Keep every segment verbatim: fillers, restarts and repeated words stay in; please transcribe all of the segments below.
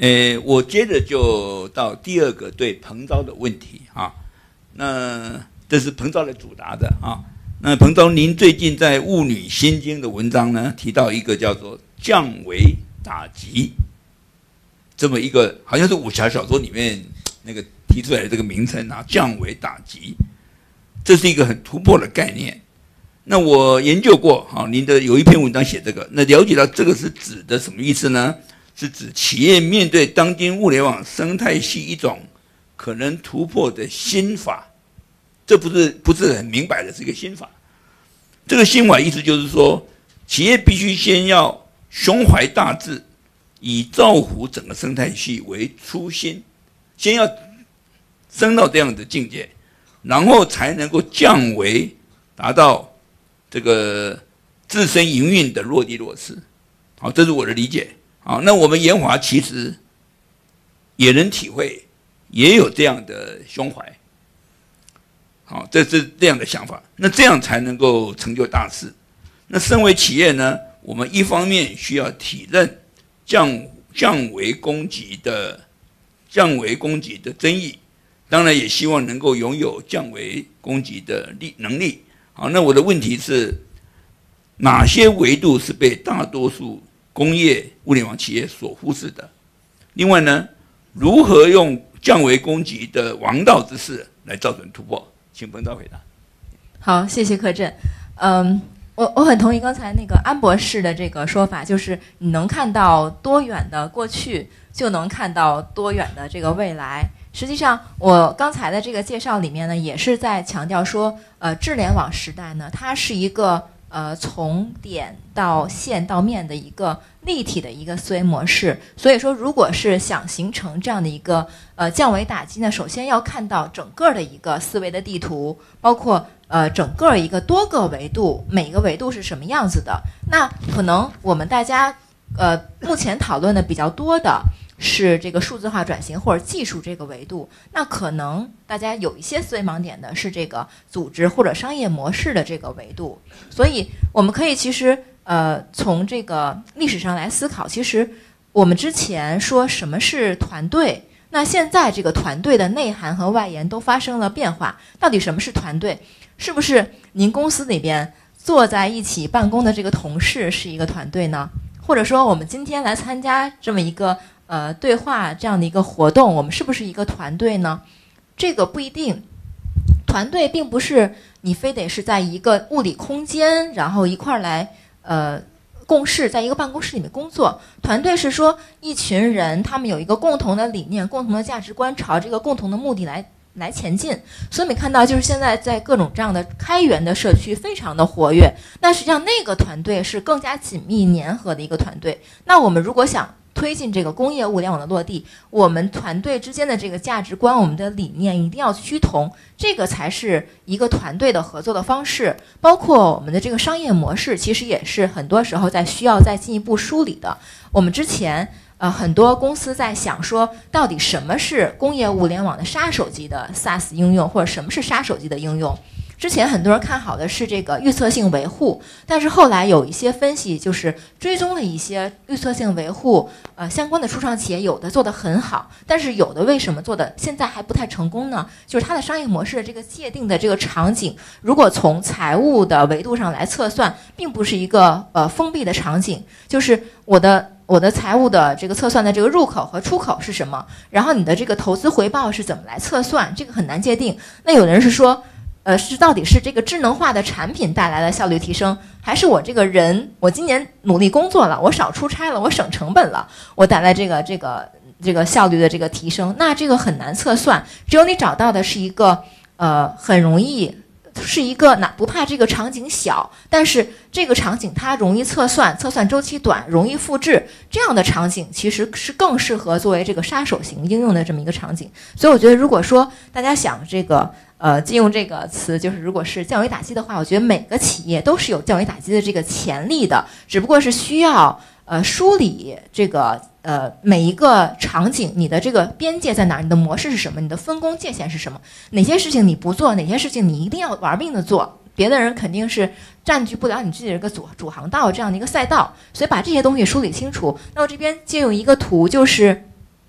呃，我接着就到第二个对彭昭的问题啊。那这是彭昭来主答的啊。那彭昭，您最近在《物女心经》的文章呢，提到一个叫做“降维打击”这么一个，好像是武侠小说里面那个提出来的这个名称啊，“降维打击”，这是一个很突破的概念。那我研究过啊，您的有一篇文章写这个，那了解到这个是指的什么意思呢？是指企业面对当今物联网生态系一种可能突破的新法，这不是不是很明白的，是一个新法。这个新法意思就是说，企业必须先要胸怀大志，以造福整个生态系为初心，先要升到这样的境界，然后才能够降维，达到这个自身营运的落地落实。好，这是我的理解。好，那我们研华其实也能体会，也有这样的胸怀。好，这是这样的想法，那这样才能够成就大事。那身为企业呢，我们一方面需要体认降降维攻击的降维攻击的争议，当然也希望能够拥有降维攻击的力能力。好，那我的问题是，哪些维度是被大多数工业物联网企业所忽视的？另外呢，如何用降维攻击的王道之势来造成突破？请彭昭回答。 好，谢谢柯震。嗯，我我很同意刚才那个安博士的这个说法，就是你能看到多远的过去，就能看到多远的这个未来。实际上，我刚才的这个介绍里面呢，也是在强调说，呃，智联网时代呢，它是一个呃从点到线到面的一个立体的一个思维模式。所以说，如果是想形成这样的一个呃降维打击呢，首先要看到整个的一个思维的地图，包括呃整个一个多个维度，每个维度是什么样子的。那可能我们大家呃目前讨论的比较多的是这个数字化转型或者技术这个维度，那可能大家有一些思维盲点的是这个组织或者商业模式的这个维度。所以我们可以其实呃从这个历史上来思考，其实我们之前说什么是团队，那现在这个团队的内涵和外延都发生了变化。到底什么是团队？是不是您公司里边坐在一起办公的这个同事是一个团队呢？或者说我们今天来参加这么一个呃对话这样的一个活动，我们是不是一个团队呢？这个不一定。团队并不是你非得是在一个物理空间，然后一块儿来呃共事，在一个办公室里面工作。团队是说一群人，他们有一个共同的理念、共同的价值观，朝这个共同的目的来来前进。所以你看到，就是现在在各种这样的开源的社区非常的活跃。那实际上那个团队是更加紧密粘合的一个团队。那我们如果想推进这个工业物联网的落地，我们团队之间的这个价值观，我们的理念一定要趋同，这个才是一个团队的合作的方式。包括我们的这个商业模式，其实也是很多时候在需要再进一步梳理的。我们之前呃很多公司在想说，到底什么是工业物联网的杀手级的 SaaS 应用，或者什么是杀手级的应用？之前很多人看好的是这个预测性维护，但是后来有一些分析就是追踪了一些预测性维护呃相关的初创企业，有的做得很好，但是有的为什么做的现在还不太成功呢？就是它的商业模式的这个界定的这个场景，如果从财务的维度上来测算，并不是一个呃封闭的场景，就是我的我的财务的这个测算的这个入口和出口是什么，然后你的这个投资回报是怎么来测算，这个很难界定。那有的人是说呃，是到底是这个智能化的产品带来了效率提升，还是我这个人，我今年努力工作了，我少出差了，我省成本了，我带来这个这个这个效率的这个提升？那这个很难测算，只有你找到的是一个呃很容易，是一个哪不怕这个场景小，但是这个场景它容易测算，测算周期短，容易复制，这样的场景其实是更适合作为这个杀手型应用的这么一个场景。所以我觉得，如果说大家想这个呃，借用这个词，就是如果是降维打击的话，我觉得每个企业都是有降维打击的这个潜力的，只不过是需要呃梳理这个呃每一个场景，你的这个边界在哪儿，你的模式是什么，你的分工界限是什么，哪些事情你不做，哪些事情你一定要玩命的做，别的人肯定是占据不了你自己的一个主主航道这样的一个赛道，所以把这些东西梳理清楚。那我这边借用一个图，就是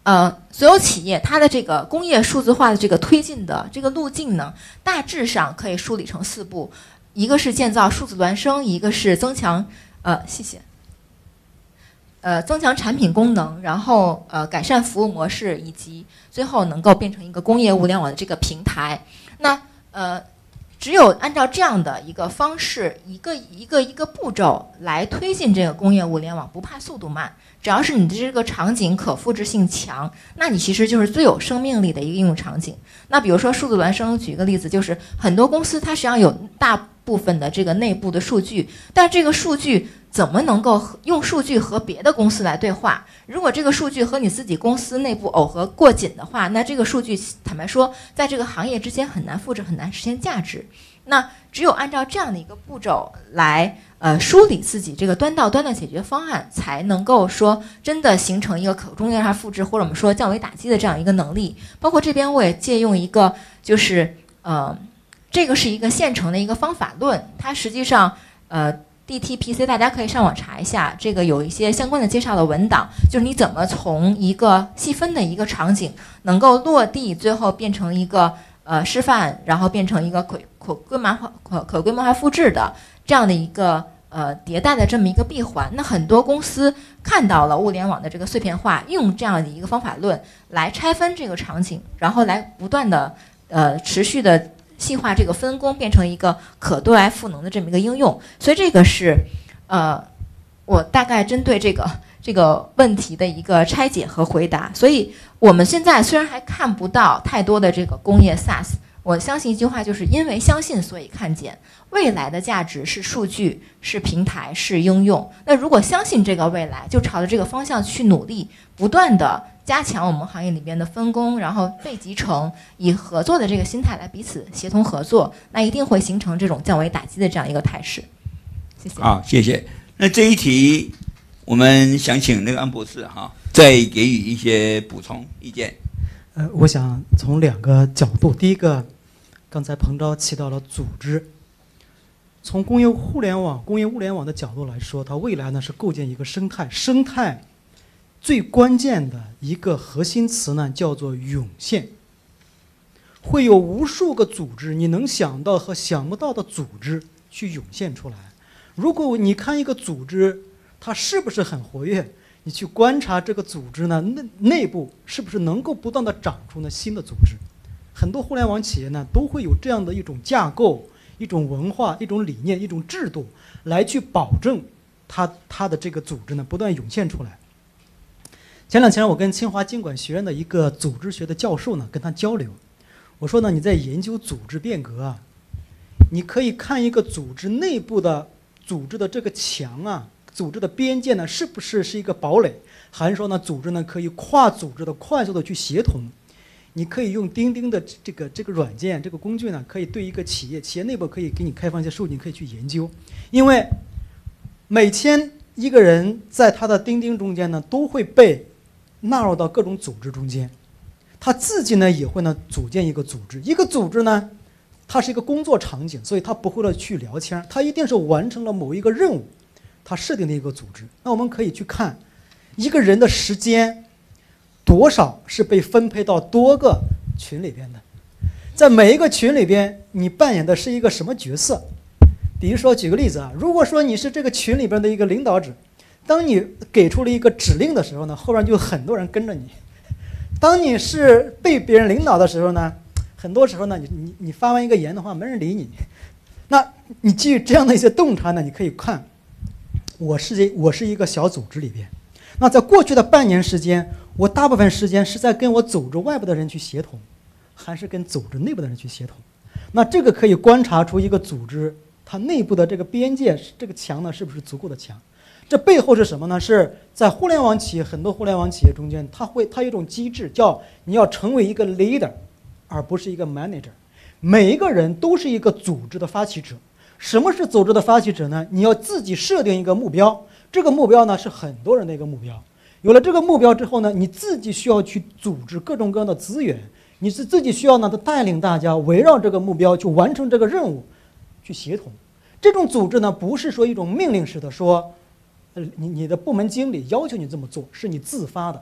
呃，所有企业它的这个工业数字化的这个推进的这个路径呢，大致上可以梳理成四步，一个是建造数字孪生，一个是增强呃，谢谢，呃，增强产品功能，然后呃，改善服务模式，以及最后能够变成一个工业物联网的这个平台。那呃。只有按照这样的一个方式，一个一个一个步骤来推进这个工业物联网，不怕速度慢，只要是你的这个场景可复制性强，那你其实就是最有生命力的一个应用场景。那比如说数字孪生，举一个例子，就是很多公司它实际上有大部分的这个内部的数据，但这个数据怎么能够用数据和别的公司来对话？如果这个数据和你自己公司内部耦合过紧的话，那这个数据坦白说，在这个行业之间很难复制，很难实现价值。那只有按照这样的一个步骤来呃梳理自己这个端到端的解决方案，才能够说真的形成一个可中间化复制，或者我们说降维打击的这样一个能力。包括这边我也借用一个，就是呃，这个是一个现成的一个方法论，它实际上呃。D T P C 大家可以上网查一下，这个有一些相关的介绍的文档，就是你怎么从一个细分的一个场景能够落地，最后变成一个呃示范，然后变成一个可可规模化可可规模化复制的这样的一个呃迭代的这么一个闭环。那很多公司看到了物联网的这个碎片化，用这样的一个方法论来拆分这个场景，然后来不断的呃持续的细化这个分工，变成一个可对外赋能的这么一个应用。所以这个是呃我大概针对这个这个问题的一个拆解和回答。所以我们现在虽然还看不到太多的这个工业 SaaS， 我相信一句话，就是因为相信所以看见，未来的价值是数据，是平台，是应用。那如果相信这个未来，就朝着这个方向去努力，不断的加强我们行业里边的分工，然后被集成，以合作的这个心态来彼此协同合作，那一定会形成这种降维打击的这样一个态势。谢谢。 好，谢谢。那这一题我们想请那个安博士哈，再给予一些补充意见。 呃，我想从两个角度，第一个，刚才彭钊提到了组织，从工业互联网、工业物联网的角度来说，它未来呢是构建一个生态，生态最关键的一个核心词呢叫做涌现，会有无数个组织，你能想到和想不到的组织去涌现出来。如果你看一个组织它是不是很活跃，你去观察这个组织呢内内部是不是能够不断的长出呢新的组织。很多互联网企业呢都会有这样的一种架构、一种文化、一种理念、一种制度，来去保证它它的这个组织呢不断涌现出来。前两天我跟清华经管学院的一个组织学的教授呢跟他交流，我说呢，你在研究组织变革啊，你可以看一个组织内部的组织的这个墙啊，组织的边界呢是不是是一个堡垒，还是说呢组织呢可以跨组织的快速的去协同。你可以用钉钉的这个这个软件这个工具呢，可以对一个企业企业内部可以给你开放一些数据，你可以去研究。因为每天一个人在他的钉钉中间呢都会被纳入到各种组织中间，他自己呢也会呢组建一个组织。一个组织呢它是一个工作场景，所以他不会了去聊天，他一定是完成了某一个任务，他设定的一个组织。那我们可以去看一个人的时间多少是被分配到多个群里边的，在每一个群里边你扮演的是一个什么角色。比如说举个例子啊，如果说你是这个群里边的一个领导者，当你给出了一个指令的时候呢，后边就很多人跟着你。当你是被别人领导的时候呢，很多时候呢你你你发完一个言的话没人理你。那你基于这样的一些洞察呢，你可以看我是我是一个小组织里边，那在过去的半年时间，我大部分时间是在跟我组织外部的人去协同，还是跟组织内部的人去协同。那这个可以观察出一个组织它内部的这个边界，这个墙呢是不是足够的强。这背后是什么呢？是在互联网企业，很多互联网企业中间，它会它有一种机制叫你要成为一个 leader 而不是一个 manager。 每一个人都是一个组织的发起者。什么是组织的发起者呢？你要自己设定一个目标，这个目标呢是很多人的一个目标。有了这个目标之后呢，你自己需要去组织各种各样的资源，你是自己需要呢带领大家围绕这个目标去完成这个任务，去协同。这种组织呢不是说一种命令式的说呃，你你的部门经理要求你这么做，是你自发的。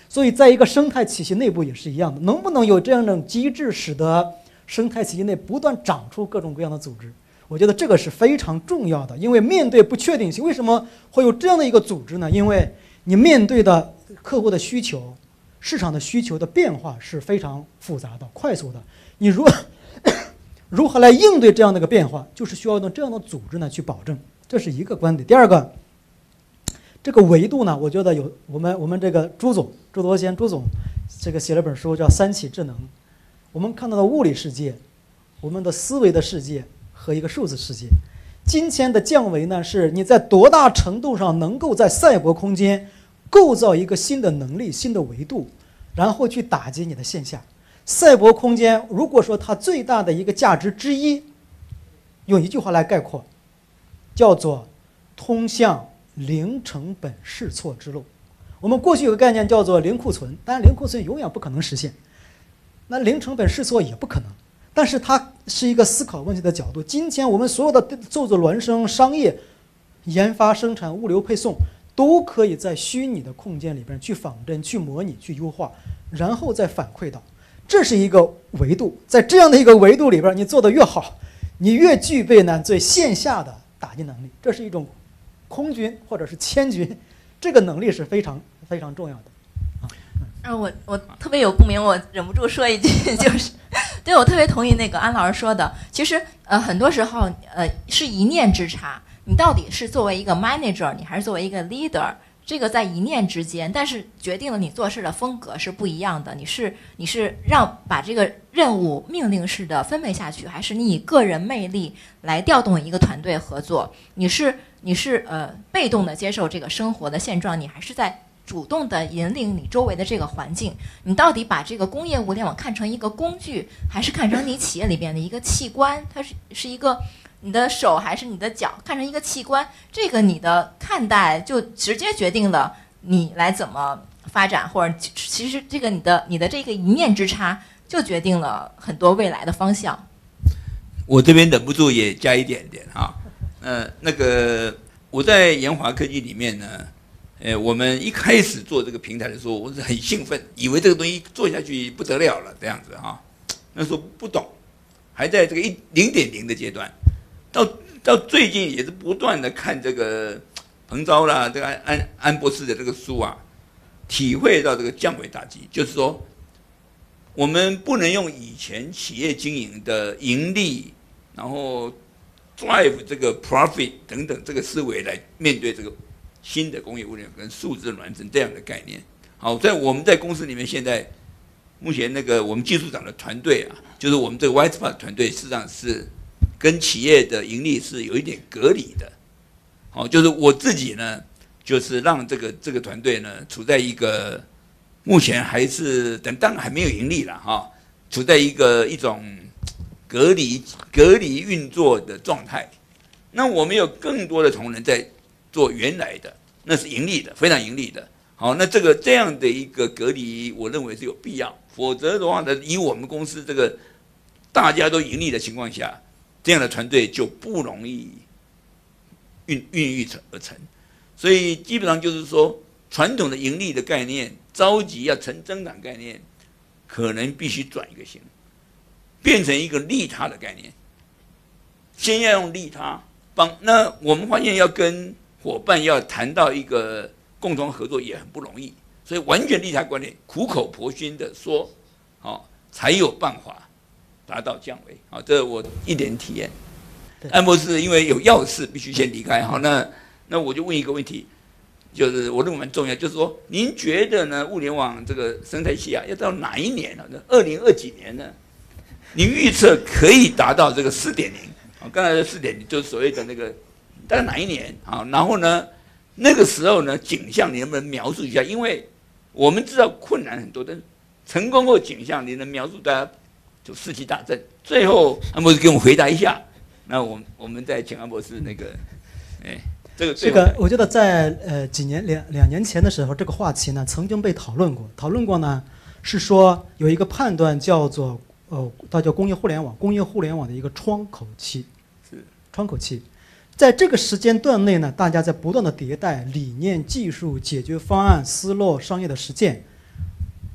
所以在一个生态体系内部也是一样的，能不能有这样一种机制，使得生态体系内不断长出各种各样的组织？我觉得这个是非常重要的。因为面对不确定性，为什么会有这样的一个组织呢？因为你面对的客户的需求、市场的需求的变化是非常复杂的、快速的。你如如何来应对这样的一个变化，就是需要用这样的组织呢去保证。这是一个观点。第二个，这个维度呢，我觉得有我们我们这个朱总朱德先朱总，这个写了本书叫《三起智能》。我们看到的物理世界，我们的思维的世界和一个数字世界。今天的降维呢，是你在多大程度上能够在赛博空间构造一个新的能力、新的维度，然后去打击你的线下。赛博空间如果说它最大的一个价值之一，用一句话来概括，叫做通向零成本试错之路。我们过去有个概念叫做零库存，当然零库存永远不可能实现，那零成本试错也不可能，但是它是一个思考问题的角度。今天我们所有的奏子孪生、商业、研发、生产、物流、配送，都可以在虚拟的空间里边去仿真、去模拟、去优化，然后再反馈到，这是一个维度。在这样的一个维度里边，你做得越好，你越具备呢对线下的打击能力。这是一种空军或者是千军，这个能力是非常非常重要的。 啊，我我特别有共鸣，我忍不住说一句，就是对，我特别同意那个安老师说的。其实呃，很多时候呃是一念之差，你到底是作为一个 manager， 你还是作为一个 leader， 这个在一念之间，但是决定了你做事的风格是不一样的。你是你是让把这个任务命令式的分配下去，还是你以个人魅力来调动一个团队合作？你是你是呃被动的接受这个生活的现状，你还是在主动的引领你周围的这个环境？你到底把这个工业物联网看成一个工具，还是看成你企业里边的一个器官？它是是一个你的手还是你的脚，看成一个器官？这个你的看待就直接决定了你来怎么发展，或者其实这个你的你的这个一念之差就决定了很多未来的方向。 我这边忍不住也加一点点哈，呃，那个我在研华科技里面呢。呃，我们一开始做这个平台的时候，我是很兴奋，以为这个东西做下去不得了了，这样子哈。那时候不懂，还在这个一零点零的阶段，到到最近也是不断的看这个彭昭啦，这个安安安博士的这个书啊，体会到这个降维打击，就是说，我们不能用以前企业经营的盈利，然后 drive 这个 profit 等等这个思维来面对这个新的工业物联网跟数字孪生这样的概念。好，在我们在公司里面，现在目前那个我们技术长的团队啊，就是我们这个 WISE-P 团队，事实上是跟企业的盈利是有一点隔离的。好，就是我自己呢，就是让这个这个团队呢，处在一个目前还是等当然还没有盈利了哈，处在一个一种隔离隔离运作的状态。那我们有更多的同仁在做原来的，那是盈利的，非常盈利的。好，那这个这样的一个隔离，我认为是有必要。否则的话呢，以我们公司这个大家都盈利的情况下，这样的团队就不容易孕孕育而成。所以基本上就是说，传统的盈利的概念，着急要成增长概念，可能必须转一个型，变成一个利他的概念。先要用利他帮，那我们发现要跟伙伴要谈到一个共同合作也很不容易，所以完全利他观念，苦口婆心的说，哦，才有办法达到降维。好，这我一点体验。安博士因为有要事必须先离开，好，那那我就问一个问题，就是我认为蛮重要，就是说，您觉得呢？物联网这个生态系啊，要到哪一年呢？二零二几年呢？您预测可以达到这个四点零？啊，刚才的四点零就是所谓的那个。大概哪一年啊？然后呢，那个时候呢，景象你能不能描述一下？因为我们知道困难很多，但是成功后景象你能描述，大家就士气大振。最后安博士给我们回答一下，那我我们再请安博士那个，哎，这个这个，我觉得在呃几年两两年前的时候，这个话题呢曾经被讨论过。讨论过呢是说有一个判断叫做呃，它叫工业互联网，工业互联网的一个窗口期， 是窗口期。在这个时间段内呢，大家在不断的迭代理念、技术、解决方案、思路、商业的实践，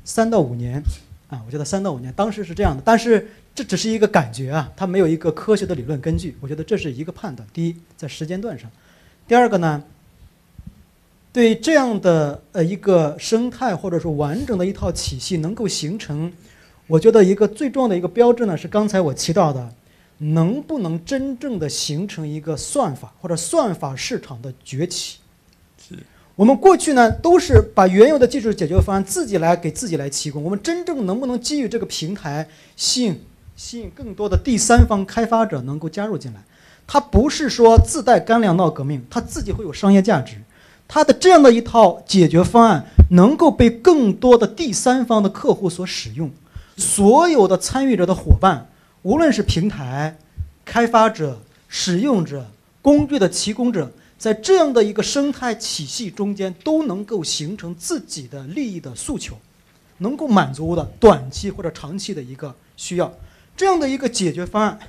三到五年，啊，我觉得三到五年，当时是这样的，但是这只是一个感觉啊，它没有一个科学的理论根据。我觉得这是一个判断。第一，在时间段上；第二个呢，对这样的呃一个生态或者说完整的一套体系能够形成，我觉得一个最重要的一个标志呢，是刚才我提到的，能不能真正的形成一个算法或者算法市场的崛起。 是我们过去呢都是把原有的技术解决方案自己来给自己来提供，我们真正能不能基于这个平台吸引吸引更多的第三方开发者能够加入进来？它不是说自带干粮闹革命，它自己会有商业价值。它的这样的一套解决方案能够被更多的第三方的客户所使用，所有的参与者的伙伴，无论是平台、开发者、使用者、工具的提供者，在这样的一个生态体系中间都能够形成自己的利益的诉求，能够满足的短期或者长期的一个需要。这样的一个解决方案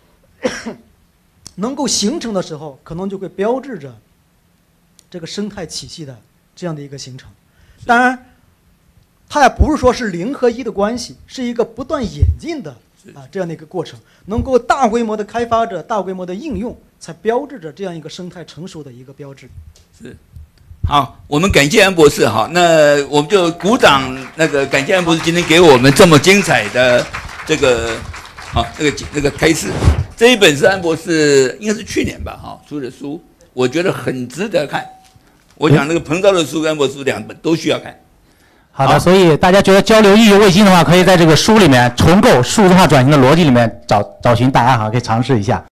能够形成的时候，可能就会标志着这个生态体系的这样的一个形成。当然它也不是说是零和一的关系，是一个不断演进的啊这样的一个过程，能够大规模的开发者、大规模的应用，才标志着这样一个生态成熟的一个标志。 是，好，我们感谢安博士哈，那我们就鼓掌，那个感谢安博士今天给我们这么精彩的这个好那个那个开示。这一本是安博士应该是去年吧哈出的书，我觉得很值得看。我想那个彭昭的书跟安博士两本都需要看。 好的，所以大家觉得交流意犹未尽的话，可以在这个书里面重构数字化转型的逻辑里面找找寻答案哈，可以尝试一下。